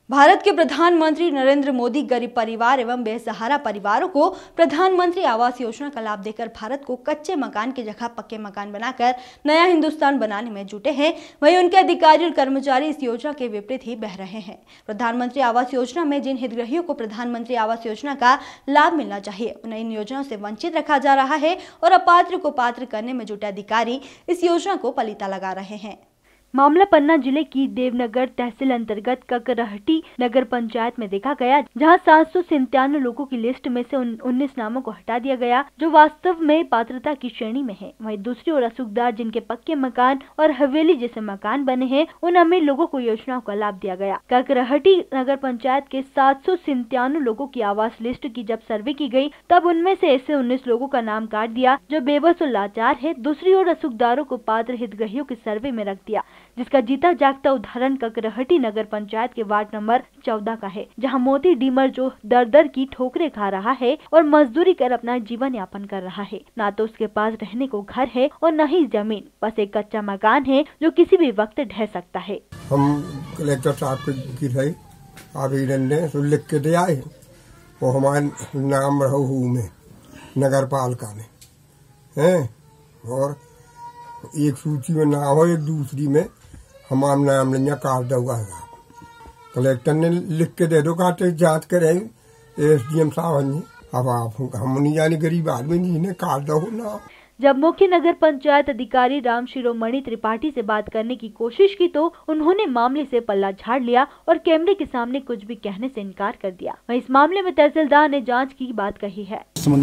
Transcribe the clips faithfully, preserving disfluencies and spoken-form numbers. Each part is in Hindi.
भारत के प्रधानमंत्री नरेंद्र मोदी गरीब परिवार एवं बेसहारा परिवारों को प्रधानमंत्री आवास योजना का लाभ देकर भारत को कच्चे मकान की जगह पक्के मकान बनाकर नया हिंदुस्तान बनाने में जुटे हैं। वहीं उनके अधिकारी और कर्मचारी इस योजना के विपरीत ही बह रहे हैं। प्रधानमंत्री आवास योजना में जिन हितग्राहियों को प्रधानमंत्री आवास योजना का लाभ मिलना चाहिए, उन्हें इन योजनाओं से वंचित रखा जा रहा है और अपात्र को पात्र करने में जुटे अधिकारी इस योजना को पलीता लगा रहे हैं। मामला पन्ना जिले की देवनगर तहसील अंतर्गत ककरहटी नगर पंचायत में देखा गया, जहां सात सौ सत्तानवे लोगों की लिस्ट में से उन्नीस नामों को हटा दिया गया जो वास्तव में पात्रता की श्रेणी में हैं। वहीं दूसरी ओर असुखदार जिनके पक्के मकान और हवेली जैसे मकान बने हैं, उन अमीर लोगों को योजनाओं का लाभ दिया गया। ककरहटी नगर पंचायत के सात सौ सत्तानवे लोगों की आवास लिस्ट की जब सर्वे की गयी, तब उनमें से ऐसे उन्नीस लोगों का नाम काट दिया जो बेबस और लाचार है। दूसरी ओर असुखदारों को पात्र हितग्राहियों के सर्वे में रख दिया, जिसका जीता जागता उदाहरण ककरहटी नगर पंचायत के वार्ड नंबर चौदह का है, जहां मोती डीमर जो दर दर की ठोकरें खा रहा है और मजदूरी कर अपना जीवन यापन कर रहा है। ना तो उसके पास रहने को घर है और न ही जमीन, बस एक कच्चा मकान है जो किसी भी वक्त ढह सकता है। हम कलेक्टर साहब की आवेदन ने तो लिख के दे आए, वो हमारे नाम रहू में नगर पालिका में है और एक सूची में नाम हो, एक दूसरी में हमारा नाम नहीं काट दूंगा। कलेक्टर ने लिख के दे दो, काटे जांच करेंगे एस डी एम साहब जी। अब आप हम नहीं जाने गरीब आदमी जिन्हें काट दो ना। जब मुख्य नगर पंचायत अधिकारी राम शिरोमणि त्रिपाठी से बात करने की कोशिश की तो उन्होंने मामले से पल्ला झाड़ लिया और कैमरे के सामने कुछ भी कहने से इनकार कर दिया। वहीं इस मामले में तहसीलदार ने जांच की बात कही है।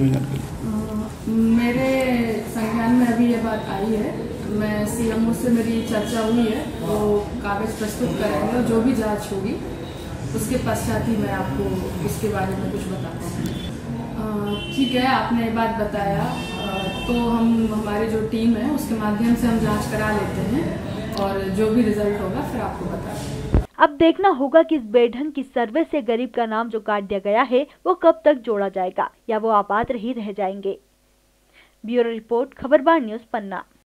मेरे संज्ञान में अभी ये बात आई है, मैं सीएमओ से मेरी चर्चा हुई है, वो कागज प्रस्तुत करेंगे और जो भी जांच होगी उसके पश्चात ही मैं आपको इसके बारे में कुछ बताता हूँ। ठीक है, आपने ये बात बताया तो हम हमारी जो टीम है उसके माध्यम से हम जांच करा लेते हैं और जो भी रिजल्ट होगा फिर आपको बता देंगे। अब देखना होगा कि इस बेढंग की सर्वे से गरीब का नाम जो काट दिया गया है वो कब तक जोड़ा जाएगा या वो अपात्र ही रह जाएंगे। ब्यूरो रिपोर्ट, खबरबार न्यूज, पन्ना।